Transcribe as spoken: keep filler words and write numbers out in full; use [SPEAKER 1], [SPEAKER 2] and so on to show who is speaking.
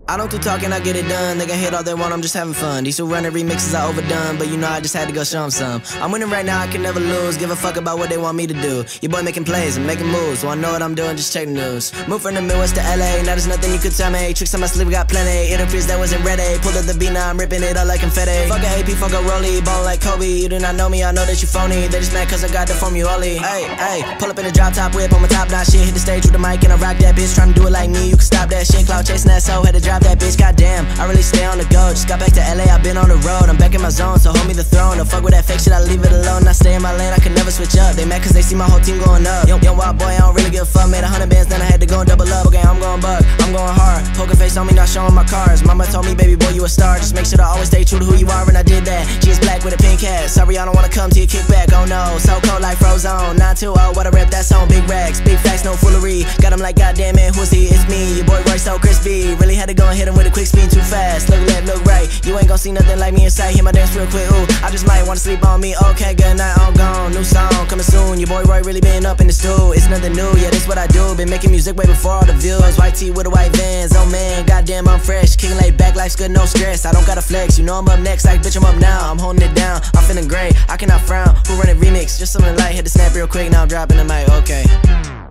[SPEAKER 1] I don't do talking, I get it done. They can hate all they want, I'm just having fun. These who run the remixes are overdone, but you know I just had to go show them some. I'm winning right now, I can never lose. Give a fuck about what they want me to do. Your boy making plays and making moves, so I know what I'm doing, just check the news. Moved from the Midwest to L A, now there's nothing you could tell me. Tricks on my sleeve, got plenty. Interferes that wasn't ready. Pulled up the beat, now I'm ripping it up like confetti. Fuck a A P, fuck a Rollie, ball like Kobe. You do not know me, I know that you phony. They just mad cause I got the formula. Hey, hey, pull up in a drop top whip on my top notch shit. Hit the stage with the mic and I rock that bitch. Trying to do it like me, you can stop that shit. Cloud chasing that soul, had to drop that bitch, goddamn. I really stay on the go, just got back to L A, I've been on the road. I'm back in my zone, so hold me the throne. Don't fuck with that fake shit, I leave it alone. I stay in my lane, I can never switch up. They mad cause they see my whole team going up. Young, young wild boy, I don't really give a fuck. Made a hundred bands, then I had to go and double up. Okay, I'm going buck, I'm going hard. Poker face on me, not showing my cards. Mama told me, baby boy, you a star. Just make sure to always stay true to who you are, and I did that. She is black with a pink hat. Sorry, I don't wanna come to your kickback, oh no. So cold like Frozone, nine two oh, what a rep, that's on. Big racks, big facts, no foolery. Got him like, goddamn it, who's he? It's me, your boy Roy so crispy. Really had to go and hit him with a quick speed too fast. Look left, look right, you ain't gon' see nothing like me inside. Hear my dance real quick, ooh, I just might wanna sleep on me. Okay, good night, I'm gone, new song coming soon. Your boy Roy really been up in the stool. It's nothing new, yeah, this what I do. Been making music way before all the views. White tee with the white Vans, oh man, goddamn I'm fresh. Kicking laid back, life's good, no stress. I don't gotta flex, you know I'm up next, like bitch I'm up now. I'm holding it down, I'm feeling great, I cannot frown. Who run a remix? Just something light, hit the snap real quick, now I'm dropping the mic, okay.